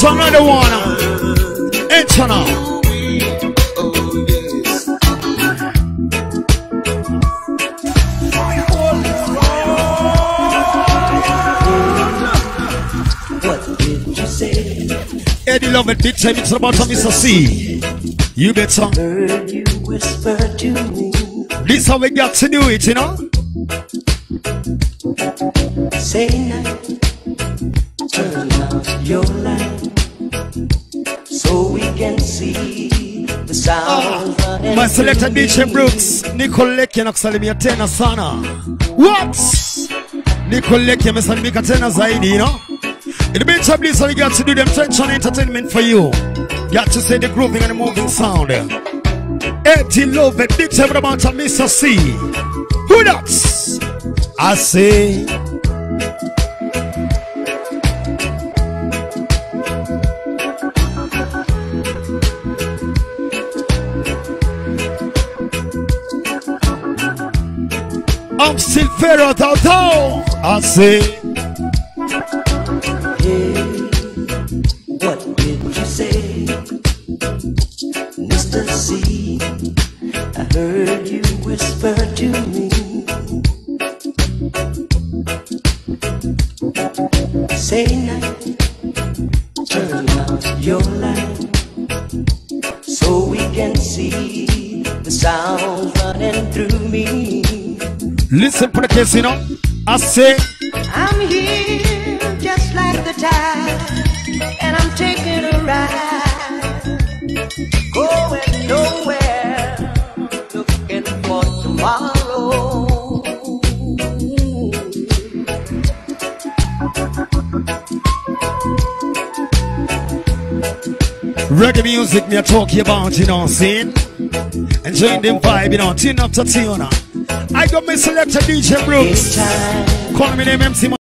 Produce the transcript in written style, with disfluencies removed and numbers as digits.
to another one. Enter now. Eddie love it, big time. It's about Mr. C. You better. Heard you whisper to me. This how we got to do it, you know. Say night, turn out your light, so we can see the sound. My selector DJ Brooks, Nicoleke nakusalimia tena sana. What? Nicoleke amesalimika tena zaidi, you know. In the beach of bliss, we got to do them tension entertainment for you. Got to say the grooving and the moving sound. Eddie love it, big time about Mr. C. Who that's? I say. I'm still fair out though. I say. Hey, what did you say, Mr. C? I heard you whisper to me. Say night, turn out your light, so we can see the sound running through me. Listen for the case, you know. I say, I'm here just like the tide, and I'm taking a ride, going nowhere, looking for tomorrow. reggae music me a talk about, you know what I'm saying? Enjoying them vibe, you know, tune up to tune. I got my selector DJ Brooks. Call me name MC.